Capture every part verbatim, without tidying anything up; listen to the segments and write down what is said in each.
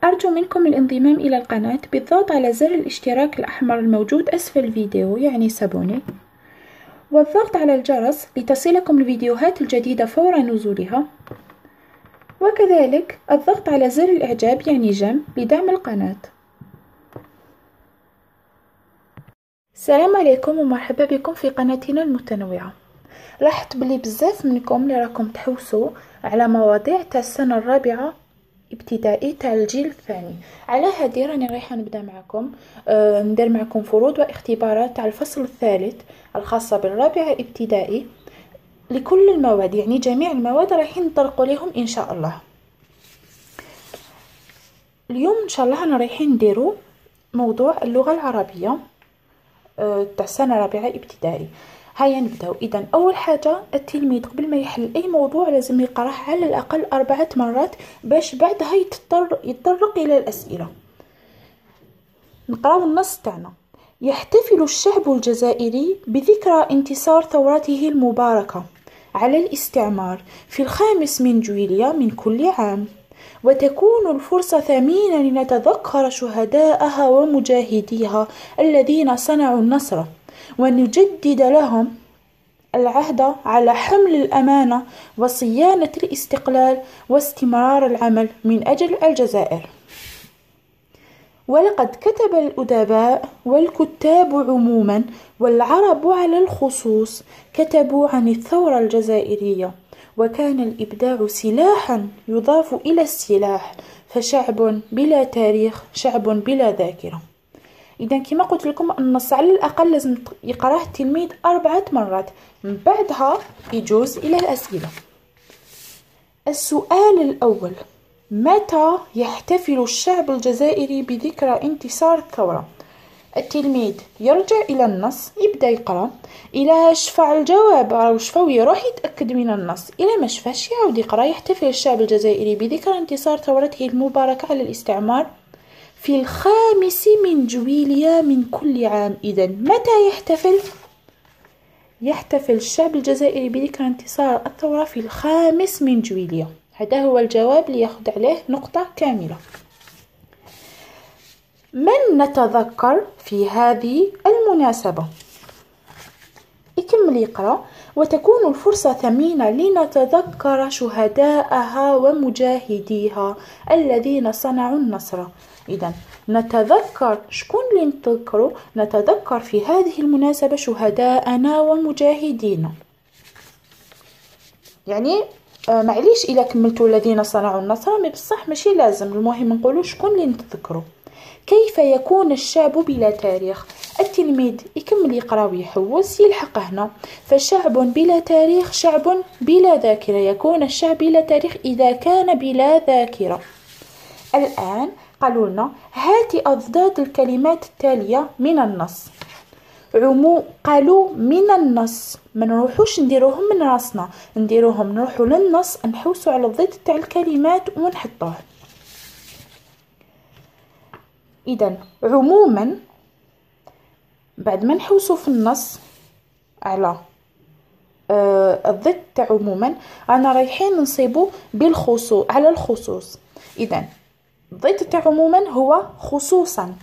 أرجو منكم الانضمام إلى القناة بالضغط على زر الاشتراك الأحمر الموجود أسفل الفيديو، يعني سابوني، والضغط على الجرس لتصلكم الفيديوهات الجديدة فور نزولها، وكذلك الضغط على زر الإعجاب يعني جيم لدعم القناة. السلام عليكم ومرحبا بكم في قناتنا المتنوعة. لاحظت بلي بزاف منكم اللي راكم تحوسوا على مواضيع تاع السنة الرابعة ابتدائي تاع الجيل الثاني. على هذه راني رايحه نبدا معكم آه ندير معكم فروض واختبارات تاع الفصل الثالث الخاصه بالرابعه ابتدائي لكل المواد، يعني جميع المواد رايحين نطرقوا لهم ان شاء الله. اليوم ان شاء الله انا رايحين نديروا موضوع اللغه العربيه آه تاع السنه الرابعه ابتدائي. هيا نبداو. اذا اول حاجه التلميذ قبل ما يحل اي موضوع لازم يقراه على الاقل اربعه مرات باش بعدها يتطر يتطرق الى الاسئله. نقراو النص تاعنا. يحتفل الشعب الجزائري بذكرى انتصار ثورته المباركه على الاستعمار في الخامس من جويلية من كل عام، وتكون الفرصة ثمينة لنتذكر شهداءها ومجاهديها الذين صنعوا النصر، ونجدد لهم العهد على حمل الأمانة وصيانة الاستقلال واستمرار العمل من أجل الجزائر. ولقد كتب الأدباء والكتاب عموما والعرب على الخصوص كتبوا عن الثورة الجزائرية، وكان الإبداع سلاحا يضاف إلى السلاح، فشعب بلا تاريخ شعب بلا ذاكرة. إذا كما قلت لكم النص على الأقل لازم يقراه التلميذ أربعة مرات، من بعدها يجوز إلى الأسئلة. السؤال الأول: متى يحتفل الشعب الجزائري بذكرى انتصار الثورة؟ التلميذ يرجع إلى النص يبدأ يقرأ، إلى شفع الجواب أو شفاو يروح يتأكد من النص، إلى ما شفاش يعاود يقرأ. يحتفل الشعب الجزائري بذكرى انتصار ثورته المباركة على الاستعمار في الخامس من جويلية من كل عام. إذا متى يحتفل؟ يحتفل الشعب الجزائري بذكرى انتصار الثورة في الخامس من جويلية. هذا هو الجواب اللي ياخذ عليه نقطة كاملة. من نتذكر في هذه المناسبة؟ يكمل يقرأ: وتكون الفرصة ثمينة لنتذكر شهداءها ومجاهديها الذين صنعوا النصر. إذا نتذكر شكون اللي نتذكروا؟ نتذكر في هذه المناسبة شهداءنا ومجاهدينا. يعني آه معليش إلا كملتوا الذين صنعوا النصر، مي بصح ماشي لازم، المهم نقولوا شكون اللي نتذكروا. كيف يكون الشعب بلا تاريخ؟ التلميذ يكمل يقرا ويحوس يلحق هنا. فشعب بلا تاريخ شعب بلا ذاكرة. يكون الشعب بلا تاريخ إذا كان بلا ذاكرة. الآن قالوا لنا هات أضداد الكلمات التالية من النص. عمو قالوا من النص، ما نروحوش نديروهم من راسنا، نديروهم نروحوا للنص نحوسوا على الضد تاع الكلمات ونحطوه. إذا عموما بعد ما نحوسوا في النص على آه الضد تاع عموما رانا رايحين نصيبوا بالخصوص على الخصوص. إذا الضد تاع عموما هو خصوصا.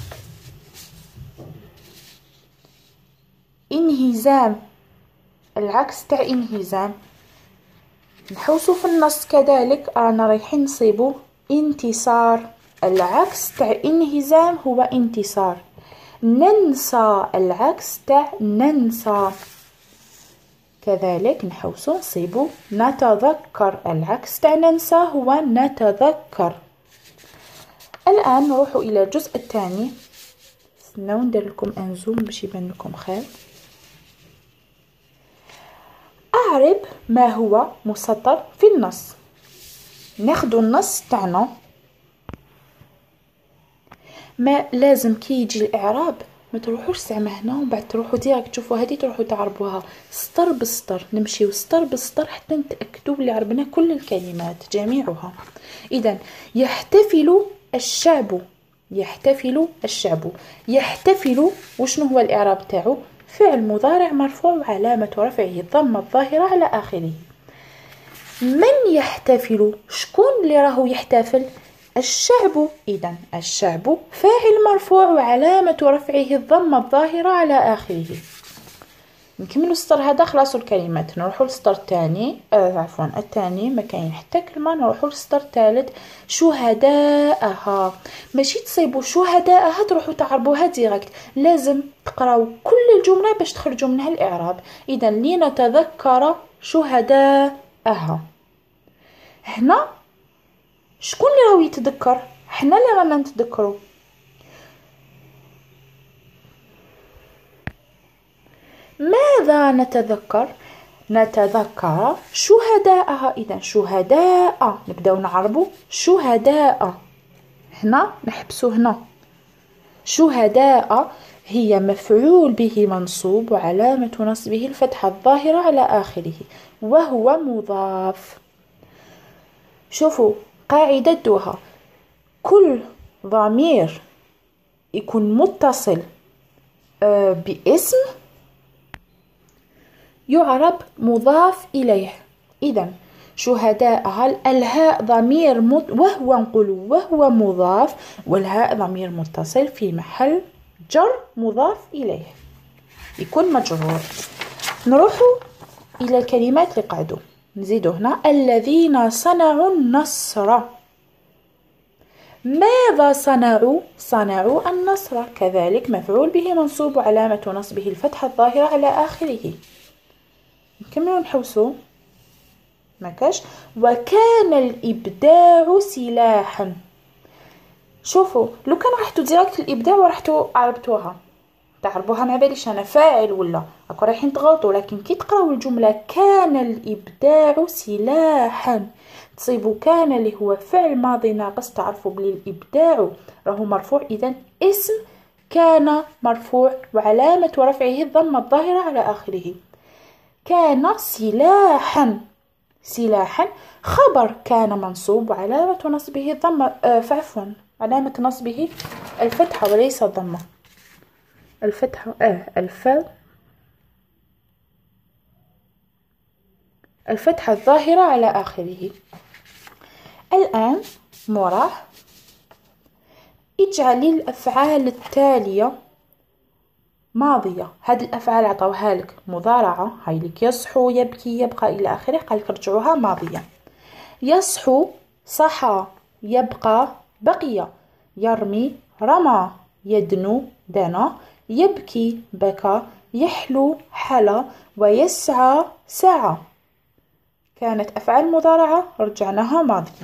انهزام العكس تاع انهزام. نحوسوا في النص كذلك رانا رايحين نصيبوا انتصار. العكس تاع انهزام هو انتصار. ننسى العكس تاع ننسى. كذلك نحوسوا نصيبوا نتذكر. العكس تاع ننسى هو نتذكر. الآن نروحوا إلى الجزء الثاني. استناو ندير لكم انزوم باش يبان لكم خير. أعرب ما هو مسطر في النص. ناخدو النص تاعنا، ما لازم كي يجي الإعراب ما تروحوش زعما هنا ومن بعد تروحوا ديريكت تشوفوا هذه تروحوا تعربوها سطر بسطر، نمشيو سطر بسطر حتى نتأكدوا بلي عربنا كل الكلمات جميعها. إذا يحتفل الشعب، يحتفل الشعب، يحتفل وشنو هو الإعراب تاعو؟ فعل مضارع مرفوع وعلامة رفعه الضمة الظاهرة على آخره. من يحتفل؟ شكون اللي راهو يحتفل؟ الشعب. إذن الشعب فاعل مرفوع وعلامة رفعه الضمة الظاهرة على آخره. نكملوا السطر هذا خلاصوا الكلمات. نروحوا للسطر الثاني آه عفوا الثاني ما كاين حتى كلمه. نروحوا للسطر الثالث شهداءها. ماشي تصيبوا شهداءها تروحوا تعربوها ديريكت، لازم تقراو كل الجمله باش تخرجوا منها الاعراب. اذا لنتذكر شهداءها. هنا شكون اللي راهو يتذكر؟ حنا اللي رانا نتذكروا. ماذا نتذكر؟ نتذكر شهداءها. إذا شهداء نبداو نعربوا شهداء. هنا نحبسو هنا. شهداء هي مفعول به منصوب وعلامة نصبه الفتحة الظاهرة على آخره وهو مضاف. شوفوا قاعدة دوها، كل ضمير يكون متصل باسم يعرب مضاف إليه. إذا شهداء الهاء ضمير مت... وهو نقول وهو مضاف، والهاء ضمير متصل في محل جر مضاف إليه يكون مجرور. نروح إلى الكلمات اللي قعدوا نزيدوا هنا. الذين صنعوا النصر. ماذا صنعوا؟ صنعوا النصر، كذلك مفعول به منصوب وعلامة نصبه الفتحة الظاهرة على آخره. نكملوا نحوسوا ماكاش. وكان الإبداع سلاحا. شوفوا لو كان رحتوا ديريكت الإبداع ورحتوا عربتوها تعربوها ما باليش انا فاعل ولا راكم رايحين تغلطوا، لكن كي تقراو الجمله كان الإبداع سلاحا تصيبوا كان اللي هو فعل ماضي ناقص، تعرفوا بلي الإبداع راهو مرفوع. إذا اسم كان مرفوع وعلامة رفعه الضمة الظاهرة على آخره. كان سلاحا. سلاحا خبر كان منصوب وعلامة نصبه الضمة آه عفوا علامة نصبه الفتحة وليس الضمة. الفتحة آه الفاء الفتحة الظاهرة على آخره. الآن مراه اجعل الأفعال التالية ماضية. هذه الأفعال عطوها لك مضارعة، هاي لك يصحو يبكي يبقى إلى آخره، قال لك رجعوها ماضية. يصحو صحى يبقى بقي، يرمي رمى، يدنو دنا، يبكي بكى، يحلو حلا، ويسعى سعى. كانت أفعال مضارعة رجعناها ماضية.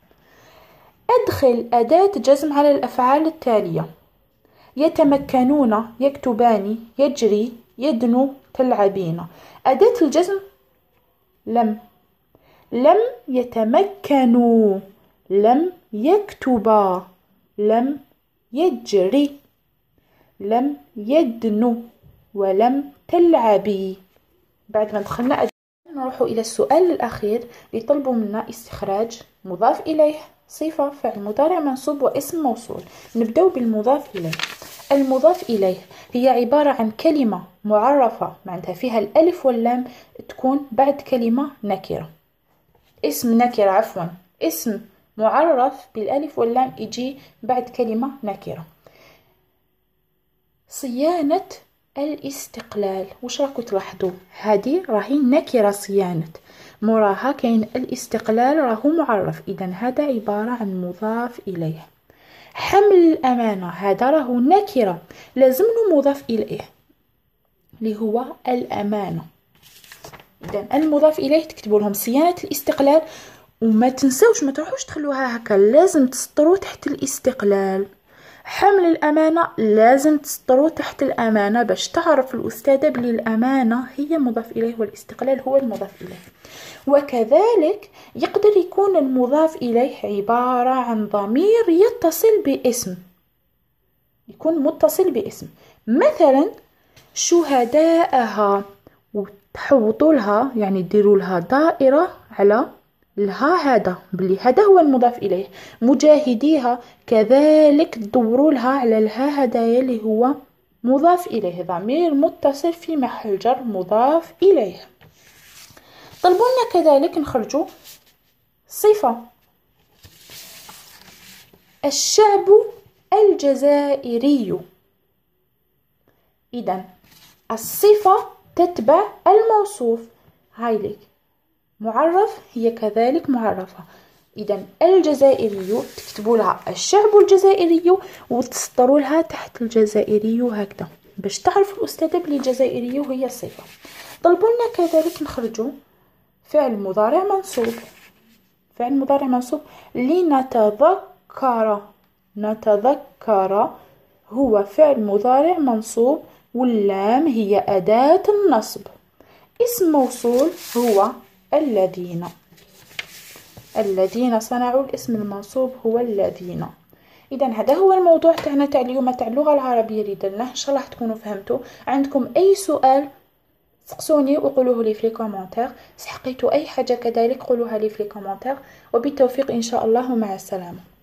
أدخل أداة جزم على الأفعال التالية. يتمكنون يكتبان يجري يدنو تلعبين. أداة الجزم لم. لم يتمكنوا، لم يكتبا، لم يجري، لم يدنو، ولم تلعبي. بعد ما دخلنا نروح إلى السؤال الأخير يطلبوا منا استخراج مضاف إليه صفة فعل مضارع منصوب واسم موصول. نبدأ بالمضاف إليه. المضاف إليه هي عبارة عن كلمة معرفة معناتها فيها الألف واللام تكون بعد كلمة نكرة. اسم نكرة عفوا اسم معرف بالألف واللام يجي بعد كلمة نكرة. صيانة الاستقلال. واش راكم تلاحظوا؟ هذه راهي نكرة صيانة، موراها كاين الاستقلال راهو معرف، إذا هذا عبارة عن مضاف إليه. حمل الأمانة هذا راهو نكرة لازم له مضاف إليه اللي هو الأمانة. إذا المضاف إليه تكتبوا لهم صيانة الاستقلال، وما تنسوش ما تروحوش تخلوها هكا، لازم تسطروا تحت الاستقلال. حمل الأمانة لازم تسطروا تحت الأمانة باش تعرف الأستاذة بلي الأمانة هي مضاف إليه والاستقلال هو المضاف إليه. وكذلك يقدر يكون المضاف إليه عبارة عن ضمير يتصل باسم، يكون متصل باسم. مثلا شهداءها، وتحوطوا لها يعني ديروا لها دائرة على لها هذا بلي هذا هو المضاف إليه. مجاهديها كذلك تدوروا لها على لها هدايا اللي هو مضاف إليه، ضمير متصل في محل جر مضاف إليه. طلبوا لنا كذلك نخرجوا صفة. الشعب الجزائري. إذا الصفة تتبع الموصوف. هايليك معرف هي كذلك معرفة. إذا الجزائري تكتبوا لها الشعب الجزائري وتسطروا لها تحت الجزائري هكذا باش تعرف الأستاذة بلي الجزائري هي الصفة. طلبوا لنا كذلك نخرجوا فعل مضارع منصوب. فعل مضارع منصوب لنتذكر. نتذكر هو فعل مضارع منصوب واللام هي أداة النصب. اسم موصول هو الذين. الذين صنعوا. الاسم المنصوب هو الذين. إذا هذا هو الموضوع تاعنا تاع اليوم تاع اللغة العربية اللي درناه. إن شاء الله تكونوا فهمتوا. عندكم أي سؤال سقسوني وقولوه لي في الكومنتير. سحقيتوا أي حاجة كذلك قولوها لي في الكومنتير. وبالتوفيق إن شاء الله ومع السلامة.